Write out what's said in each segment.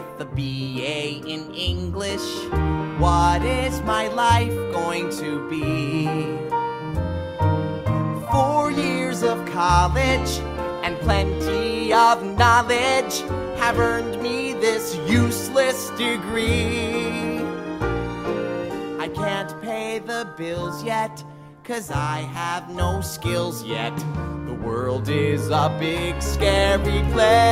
with a BA in English. What is my life going to be? 4 years of college and plenty of knowledge have earned me this useless degree. I can't pay the bills yet, 'cause I have no skills yet. The world is a big scary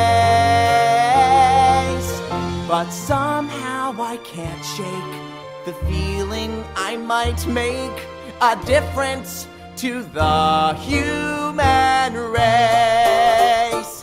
place, but somehow I can't shake the feeling I might make a difference to the human race.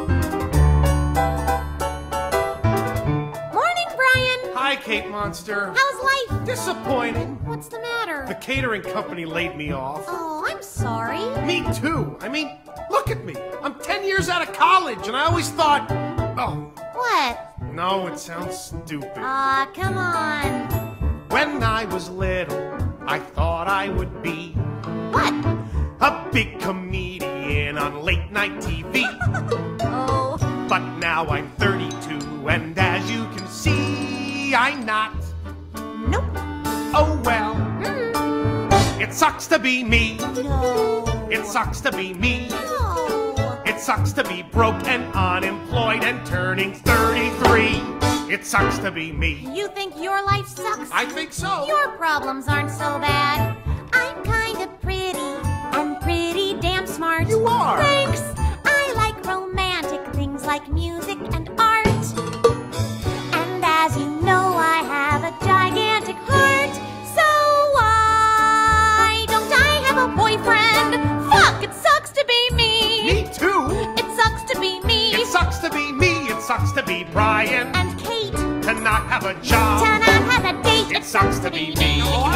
Morning, Brian. Hi, Kate Monster. How's life? Disappointing. What's the matter? The catering company laid me off. Oh, I'm sorry. Me too. I mean, look at me. I'm 10 years out of college, and I always thought, oh, What? no, it sounds stupid. Aw, come on. When I was little, I thought I would be What? a big comedian on late night TV. Oh. But now I'm 32, and as you can see, I'm not. Nope. Oh well, it sucks to be me. No. It sucks to be me. No. It sucks to be broke and unemployed and turning 33. It sucks to be me. You think your life sucks? I think so. Your problems aren't so bad. I'm kind of pretty and pretty damn smart. You are. Thanks. I like romantic things like music and art. And as you know, I have a gigantic heart. So why don't I have a boyfriend? Fuck, it sucks to be me. Me too. It sucks to be me. It sucks to be me. It sucks to be Brian. And Kate. To not have a job. To not have a date. It sucks to be me.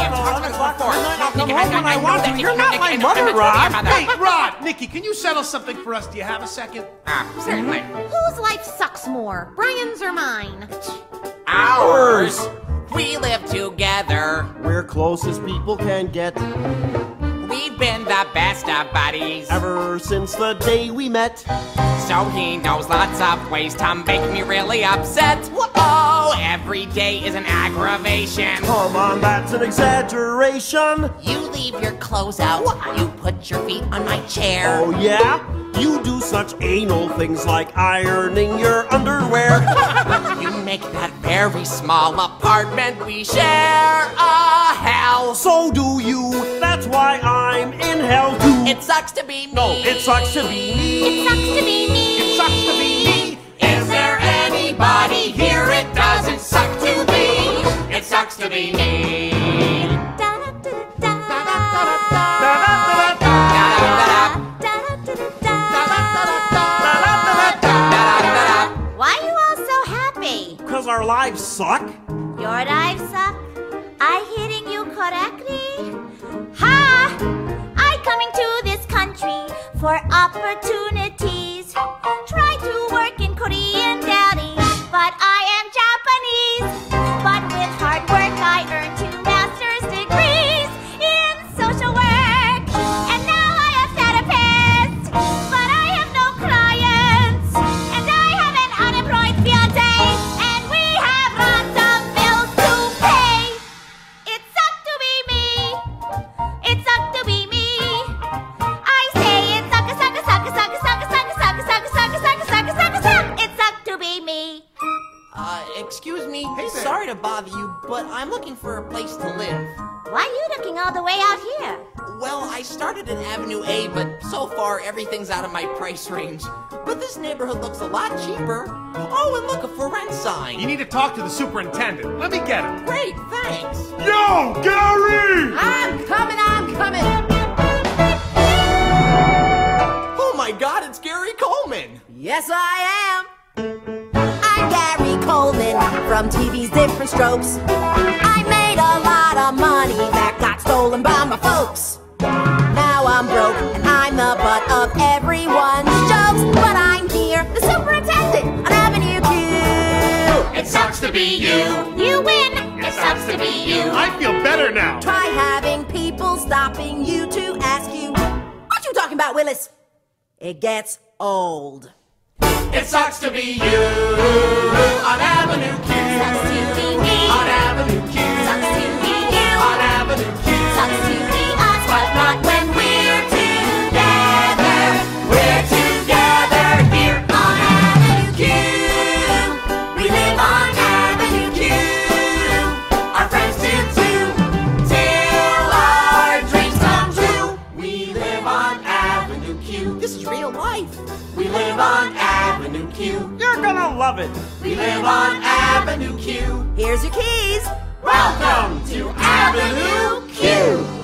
You're not my mother, Rod. Hey, Rod, Nikki, can you settle something for us? Do you have a second? Certainly. Whose life sucks more, Brian's or mine? Ours. We live together. We're close as people can get. We've been the best of buddies. Ever since the day we met. So he knows lots of ways to make me really upset. Oh, every day is an aggravation. Come on, that's an exaggeration. You leave your clothes out. You put your feet on my chair. Oh yeah? You do such anal things like ironing your underwear. You make that very small apartment we share a hell. So do you. That's why I'm in hell too. It sucks to be me. No, it sucks to be me. It sucks to be me. It sucks to be me. Is there anybody here it doesn't suck to be? It sucks to be me. Why are you all so happy? Because our lives suck. Your life suck? I hitting you correctly? Ha! I coming to this country for opportunities. Try to work in Korean deli, but I am Japanese. But with hard work I earned 2 master's degrees in social work. And now I am therapist, but I have no clients. And I have an unemployed fiance, and we have lots of bills to pay. It sucks to be me. It sucks to be me. I say it suck, suck, suck, suck, suck, suck, suck, suck, suck, suck, suck, suck, suck. It sucks to be me. Excuse me. Hey there. Sorry to bother you, but I'm looking for a place to live. Why are you looking all the way out here? Well, I started in Avenue A, but so far everything's out of my price range. But this neighborhood looks a lot cheaper. Oh, and look, a for rent sign. You need to talk to the superintendent. Let me get him. Great, thanks. Yo, Gary! I'm coming. Oh my God, it's Gary Coleman. Yes, I am. I'm Gary Coleman from TV's Different Strokes. I made a lot of money that got stolen by my folks. Now I'm broke and I'm the butt of everyone's jokes. But I'm here, the superintendent on Avenue Q. It sucks to be you. You win. It sucks to be you. I feel better now. Try having people stopping you to ask you, what you talking about, Willis? It gets old. It sucks to be you on Avenue Avenue Q. Sucks to be me. On Avenue Q. Sucks to be you. On Avenue Q. Sucks to be us, but not when we're together. We're together here on Avenue Q. We live on Avenue Q. Our friends do too, till our dreams come true. We live on Avenue Q. This is real life. We live on Avenue Q. You're gonna love it. We live on Avenue Q. Here's your keys. Welcome to Avenue Q.